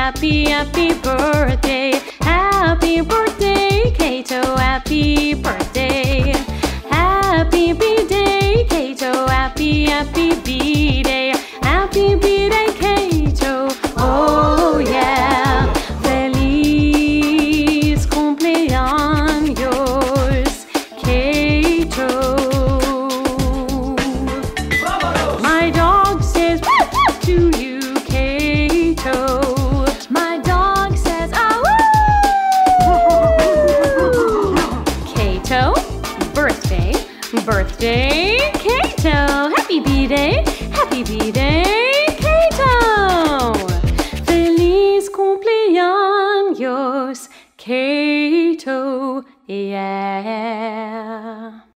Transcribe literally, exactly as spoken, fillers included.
happy, happy birthday. Happy birthday, Kato, happy birthday. Happy B-Day, Kato, happy, happy B-Day. Happy B-Day, Kato, oh yeah. Feliz cumpleaños, Kato. My dog says to you, Kato. My dog says, ah, woo! Kato, birthday, birthday, Kato. Happy B-Day, happy B-Day, Kato. Feliz cumpleaños, Kato, yeah.